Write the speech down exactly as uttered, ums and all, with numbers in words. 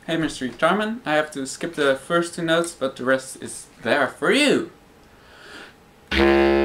Hey Mister Tarman, I have to skip the first two notes, but the rest is there for you.